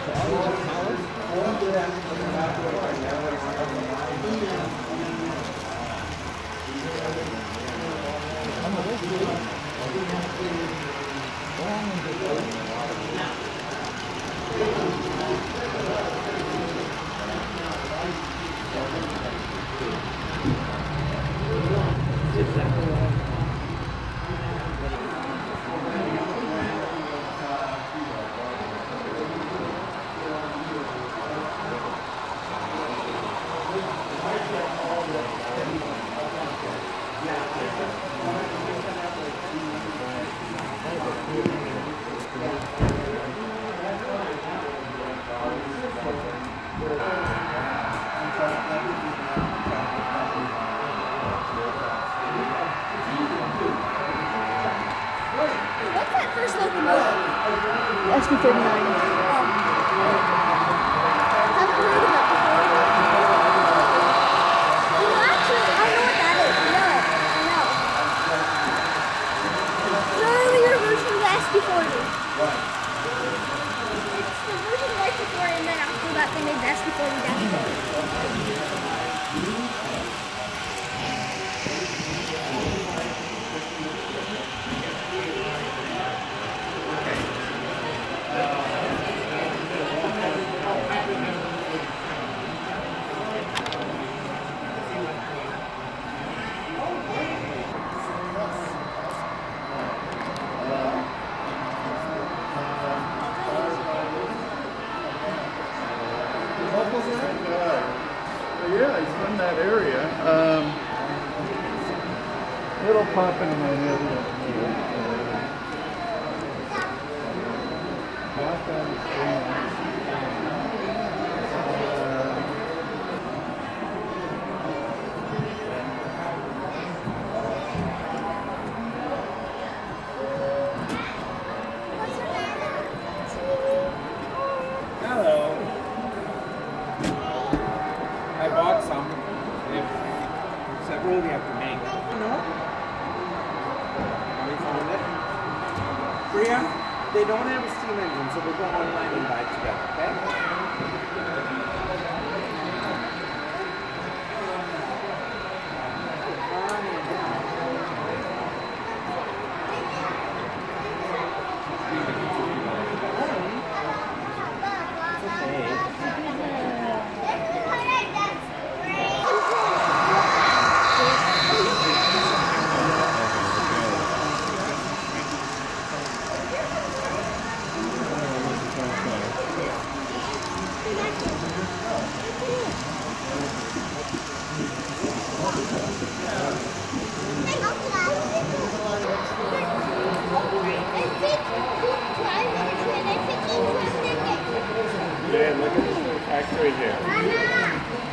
SB39. Haven't heard of that before. You know, actually, I know what that is. I know. It's an earlier version of the SB40. It's the version right before, and then after that they made the SB40-40. Yeah, he's from that area. It'll pop into my head. Hello. I bought some. If several we have to make. No? We found it. Priya, they don't have a steam engine, so we'll go online and buy it together, okay? Yeah, look at this little factory here.